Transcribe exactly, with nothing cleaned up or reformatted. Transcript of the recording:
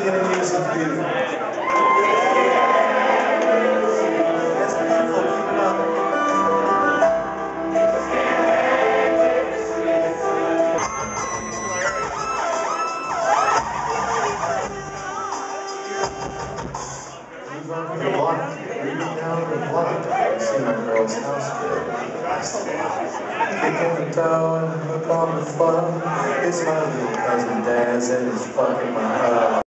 beginning music to be. That's beautiful, keep it up. Move on to the block, reading down the block. See my girl's house there. Kicking the toe and hook on the fun. It's my little cousin Daz and he's fucking my hub.